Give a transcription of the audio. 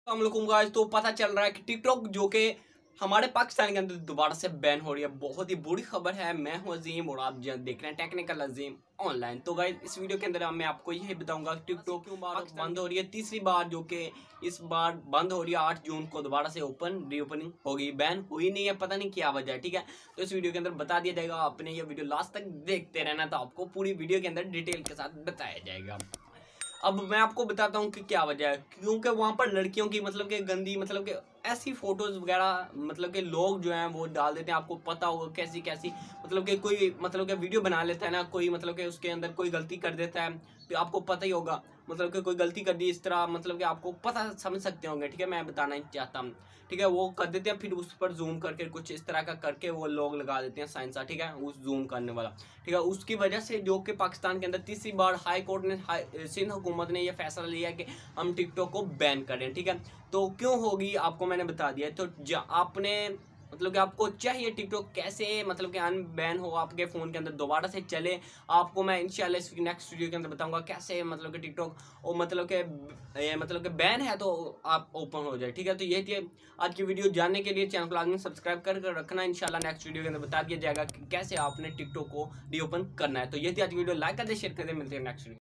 हम लोगों को आज तो पता चल रहा है कि टिकटॉक जो कि हमारे पाकिस्तान के अंदर दोबारा से बैन हो रही है। बहुत ही बुरी खबर है। मैं हूं अजीम और आप देख रहे हैं टेक्निकल अजीम ऑनलाइन। तो गाइस इस वीडियो के अंदर मैं आपको यही बताऊंगा कि टिकटॉक क्यों बार बंद हो रही है। तीसरी बार जो कि इस बार बंद हो रही है। 8 जून को दोबारा से रीओपनिंग होगी। बैन हुई नहीं है, पता नहीं क्या वजह है। ठीक है, तो इस वीडियो के अंदर बता दिया जाएगा। आपने ये वीडियो लास्ट तक देखते रहना, तो आपको पूरी वीडियो के अंदर डिटेल के साथ बताया जाएगा। अब मैं आपको बताता हूँ कि क्या वजह है। क्योंकि वहाँ पर लड़कियों की मतलब कि गंदी मतलब कि ऐसी फोटोज वगैरह मतलब कि लोग जो हैं वो डाल देते हैं। आपको पता होगा कैसी कैसी मतलब कि कोई मतलब कि वीडियो बना लेता है ना, कोई मतलब कि उसके अंदर कोई गलती कर देता है, तो आपको पता ही होगा मतलब कि कोई गलती कर दी इस तरह, मतलब कि आपको पता समझ सकते होंगे। ठीक है, मैं बताना ही चाहता हूँ। ठीक है, वो कर देते हैं, फिर उस पर जूम करके कुछ इस तरह का करके वो लोग लगा देते हैं साइंसा। ठीक है, उस जूम करने वाला। ठीक है, उसकी वजह से जो कि पाकिस्तान के अंदर तीसरी बार हाई कोर्ट ने सिंध हुकूमत ने यह फैसला लिया कि हम टिकटॉक को बैन करें। ठीक है, तो क्यों होगी आपको मैंने बता दिया। तो आपने मतलब कि आपको चाहिए टिकटॉक कैसे मतलब कि अनबैन हो, आपके फ़ोन के अंदर दोबारा से चले। आपको मैं इंशाल्लाह इस नेक्स्ट वीडियो के अंदर बताऊंगा कैसे मतलब कि टिकटॉक और मतलब कि बैन है तो आप ओपन हो जाए। ठीक है, तो ये थी आज की वीडियो। जानने के लिए चैनल को लाजमी सब्सक्राइब कर रखना। इंशाल्लाह नेक्स्ट वीडियो के अंदर बता दिया जाएगा कि कैसे आपने टिकटॉक को रीओपन करना है। तो ये थी आज की वीडियो। लाइक कर दे, शेयर कर दे, मिलते हैं नेक्स्ट वीडियो।